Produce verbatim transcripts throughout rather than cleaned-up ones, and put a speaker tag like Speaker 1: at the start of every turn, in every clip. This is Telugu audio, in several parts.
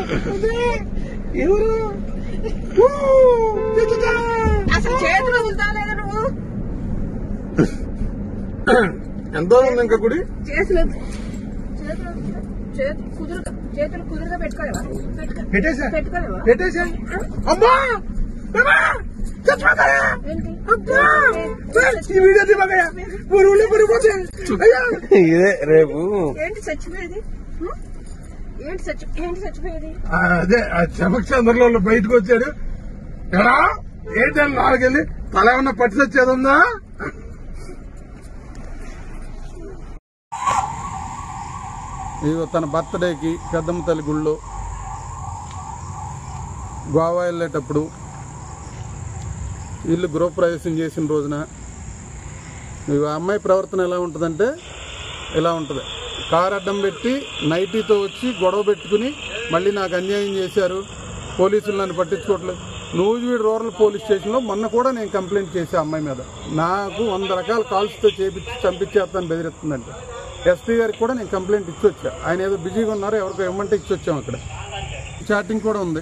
Speaker 1: ఎవరు అసలు చేతులు వదులుతా లేదా నువ్వు?
Speaker 2: ఎంతో ఉంది ఇంకా గుడి.
Speaker 1: చేతులు చేతులు చేతులు కుదురుగా చేతులు కుదురుగా పెట్టుకోలేవా?
Speaker 2: పెట్టేసా
Speaker 1: పెట్టుకోలేవా?
Speaker 2: పెట్టేసా అమ్మా ఇదే రేపు
Speaker 1: ఏంటి చచ్చిపోయేది? ఏంటి చచ్చి ఏంటి చచ్చిపోయేది?
Speaker 2: అదే ఆ చమక్షందర్లో బయటకు వచ్చాడు. ఎరా ఏంటి అని నాలుగెళ్ళి తల ఏమన్నా పట్టి వచ్చేది ఉందా? ఇదిగో తన బర్త్డేకి పెద్దమ్మ తల్లి గుళ్ళో గోవా వెళ్ళేటప్పుడు ఇల్లు గృహప్రవేశం చేసిన రోజున ఇవి అమ్మాయి ప్రవర్తన ఎలా ఉంటుందంటే ఇలా ఉంటుంది. కారు అడ్డం పెట్టి నైటీతో వచ్చి గొడవ పెట్టుకుని మళ్ళీ నాకు అన్యాయం చేశారు, పోలీసులు నన్ను పట్టించుకోవట్లేదు. నూజివీడు రూరల్ పోలీస్ స్టేషన్లో మొన్న కూడా నేను కంప్లైంట్ చేసే అమ్మాయి మీద నాకు వంద రకాల కాల్స్తో చేపించి చంపించేస్తాను బెదిరిస్తుందంటే ఎస్పీ గారికి కూడా నేను కంప్లైంట్ ఇచ్చి వచ్చా. ఆయన ఏదో బిజీగా ఉన్నారు, ఎవరికో ఇవ్వమంటే ఇచ్చి వచ్చాము. అక్కడ చాటింగ్ కూడా ఉంది.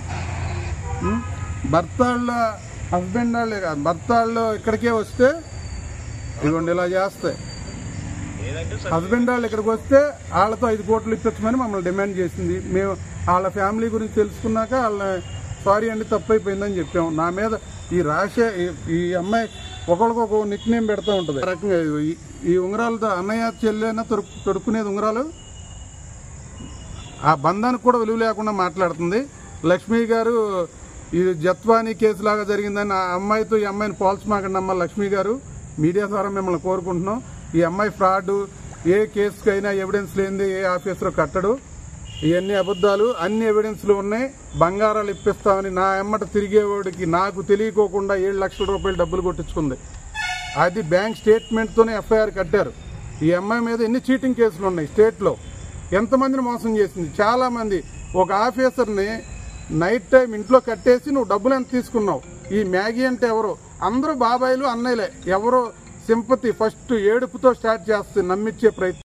Speaker 2: భర్త వాళ్ళ హస్బెండ్ వాళ్ళే కాదు, భర్త వాళ్ళు ఇక్కడికే వస్తే ఇదిగోండి ఇలా చేస్తాయి. హస్బెండ్ వాళ్ళు ఇక్కడికి వస్తే వాళ్ళతో ఐదు కోట్లు ఇప్పించమని మమ్మల్ని డిమాండ్ చేసింది. మేము వాళ్ళ ఫ్యామిలీ గురించి తెలుసుకున్నాక వాళ్ళని సారీ అండి తప్పు అయిపోయిందని చెప్పాము. నా మీద ఈ రాసే ఈ అమ్మాయి ఒకరికొక నిక్ నేమ్ పెడతా ఉంటుంది. రకంగా ఈ ఉంగరాలతో అన్నయ్య చెల్లెన తొడుకు తొడుక్కునేది ఉంగరాలు ఆ బంధానికి కూడా విలువ లేకుండా మాట్లాడుతుంది. లక్ష్మి గారు ఇది జత్వానీ కేసు లాగా జరిగిందని ఆ అమ్మాయితో ఈ అమ్మాయిని పోల్చమాకండి అమ్మ. లక్ష్మి గారు మీడియా ద్వారా మిమ్మల్ని కోరుకుంటున్నాం. ఈ అమ్మాయి ఫ్రాడ్, ఏ కేసుకైనా ఎవిడెన్స్ లేనిది ఏ ఆఫీసర్ కట్టడు. ఇవన్నీ అబద్ధాలు, అన్ని ఎవిడెన్స్లు ఉన్నాయి. బంగారాలు ఇప్పిస్తామని నా ఎమ్మట తిరిగేవాడికి నాకు తెలియకోకుండా ఏడు లక్షల రూపాయలు డబ్బులు కొట్టించుకుంది. అది బ్యాంక్ స్టేట్మెంట్తోనే ఎఫ్ఐఆర్ కట్టారు. ఈ అమ్మాయి మీద ఎన్ని చీటింగ్ కేసులు ఉన్నాయి స్టేట్లో. ఎంతమందిని మోసం చేసింది. చాలా మంది ఒక ఆఫీసర్ని నైట్ టైం ఇంట్లో కట్టేసి నువ్వు డబ్బులు ఎంత తీసుకున్నావు. ఈ మ్యాగీ అంటే ఎవరు? అందరూ బాబాయిలు అన్నయ్యలే. ఎవరో సింపతి ఫస్ట్ ఏడుపుతో స్టార్ట్ చేస్తే నమ్మించే ప్రయత్నం.